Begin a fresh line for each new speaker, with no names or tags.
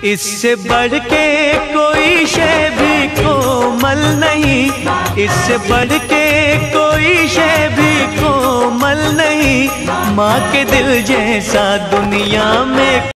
इससे बढ़ के कोई शय भी कोमल नहीं, इससे बढ़ के कोई शय भी कोमल नहीं। माँ के दिल जैसा दुनिया में